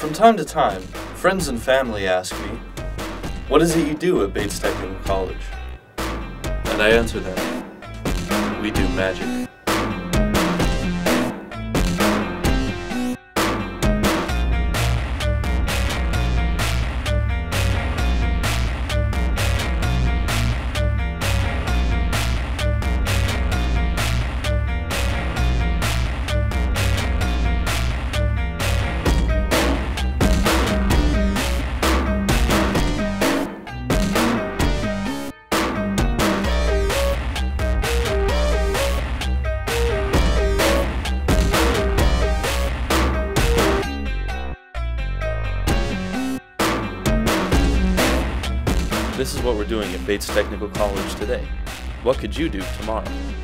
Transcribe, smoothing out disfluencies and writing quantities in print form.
From time to time, friends and family ask me, "What is it you do at Bates Technical College?" And I answer them, "We do magic." This is what we're doing at Bates Technical College today. What could you do tomorrow?